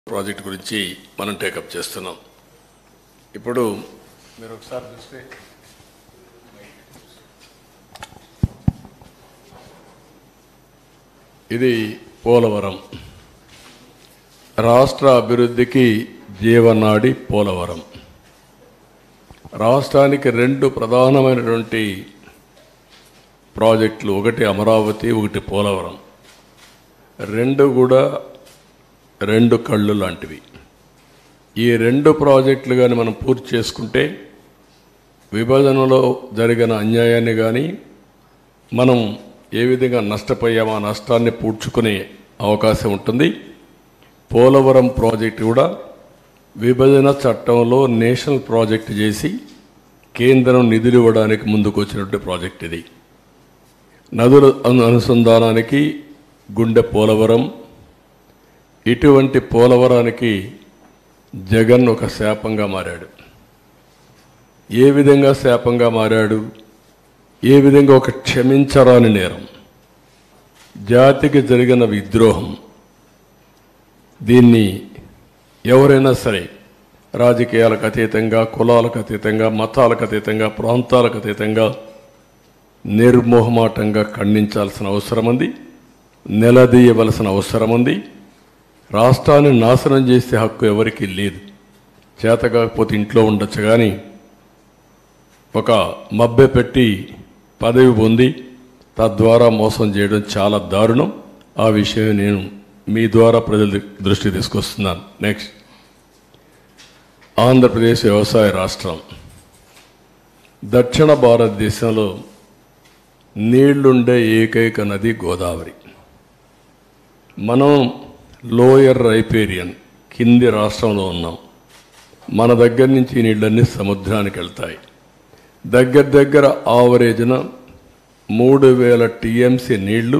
Project గురించి మనం take up చేస్తున్నాం. ఇప్పుడు మీరు ఒకసారి చూస్తే ఇది పోలవరం రాష్ట్ర అభివృద్ధికి జీవనాడి పోలవరం. రాష్ట్రానికి రెండు ప్రధానమైనటువంటి ప్రాజెక్టులు, ఒకటి అమరావతి, ఒకటి పోలవరం. రెండు కూడా రెండు కళ్ళు లాంటివి. ఈ రెండు ప్రాజెక్టులు కానీ మనం పూర్తి చేసుకుంటే విభజనలో జరిగిన అన్యాయాన్ని కానీ మనం ఏ విధంగా నష్టపోయామో ఆ నష్టాన్ని పూడ్చుకునే అవకాశం ఉంటుంది. పోలవరం ప్రాజెక్టు కూడా విభజన చట్టంలో నేషనల్ ప్రాజెక్టు చేసి కేంద్రం నిధులు ఇవ్వడానికి ముందుకు వచ్చినటువంటి ప్రాజెక్ట్ ఇది. నదుల అనుసంధానానికి గుండె పోలవరం. ఇటువంటి పోలవరానికి జగన్ ఒక శాపంగా మారాడు. ఏ విధంగా శాపంగా మారాడు? ఏ విధంగా ఒక క్షమించరాని నేరం, జాతికి జరిగిన విద్రోహం. దీన్ని ఎవరైనా సరే రాజకీయాలకు అతీతంగా, కులాలకు అతీతంగా, మతాలకు అతీతంగా, ప్రాంతాలకు అతీతంగా నిర్మోహమాటంగా ఖండించాల్సిన అవసరం ఉంది, నిలదీయవలసిన అవసరం ఉంది. రాష్ట్రాన్ని నాశనం చేసే హక్కు ఎవరికీ లేదు. చేత కాకపోతే ఇంట్లో ఉండొచ్చు, కానీ ఒక మబ్బె పెట్టి పదవి పొంది తద్వారా మోసం చేయడం చాలా దారుణం. ఆ విషయం నేను మీ ద్వారా ప్రజల దృష్టికి తీసుకొస్తున్నాను. నెక్స్ట్, ఆంధ్రప్రదేశ్ వ్యవసాయ రాష్ట్రం. దక్షిణ భారతదేశంలో నీళ్లుండే ఏకైక నది గోదావరి. మనం లోయర్ రైపేరియన్ కింది రాష్ట్రంలో ఉన్నాం. మన దగ్గర నుంచి ఈ నీళ్ళన్నీ సముద్రానికి వెళ్తాయి. దగ్గర ఆవరేజ్న 3000 టీఎంసీ నీళ్లు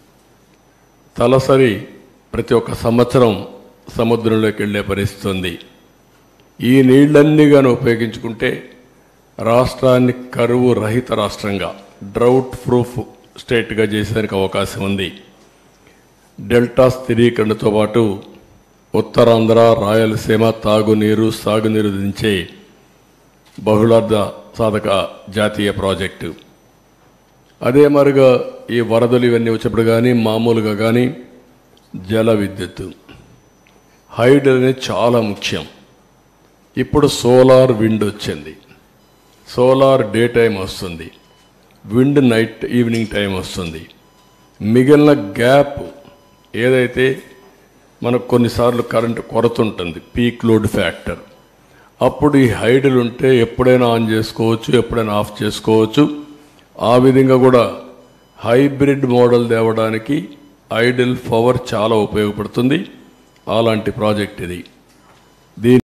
తలసరి ప్రతి ఒక్క సంవత్సరం సముద్రంలోకి వెళ్ళే పరిస్థితి ఉంది. ఈ నీళ్ళన్నీ కానీ ఉపయోగించుకుంటే రాష్ట్రాన్ని కరువు రహిత రాష్ట్రంగా, డ్రౌట్ ప్రూఫ్ స్టేట్గా చేసేందుకు అవకాశం ఉంది. డెల్టా స్థిరీకరణతో పాటు ఉత్తరాంధ్ర, రాయలసీమ తాగునీరు, సాగునీరు దించే బహుళార్థ సాధక జాతీయ ప్రాజెక్టు. అదే మరిగా ఈ వరదలు ఇవన్నీ వచ్చినప్పుడు కానీ మామూలుగా కానీ జల విద్యుత్తు, హైడల్ అనేది చాలా ముఖ్యం. ఇప్పుడు సోలార్ విండ్ వచ్చింది. సోలార్ డే టైం వస్తుంది, విండ్ నైట్ ఈవినింగ్ టైం వస్తుంది. మిగిలిన గ్యాప్ ఏదైతే మనకు కొన్నిసార్లు కరెంటు కొరత ఉంటుంది, పీక్ లోడ్ ఫ్యాక్టర్, అప్పుడు ఈ హైడల్ ఉంటే ఎప్పుడైనా ఆన్ చేసుకోవచ్చు, ఎప్పుడైనా ఆఫ్ చేసుకోవచ్చు. ఆ విధంగా కూడా హైబ్రిడ్ మోడల్ తేవడానికి ఐడల్ పవర్ చాలా ఉపయోగపడుతుంది. అలాంటి ప్రాజెక్ట్ ఇది.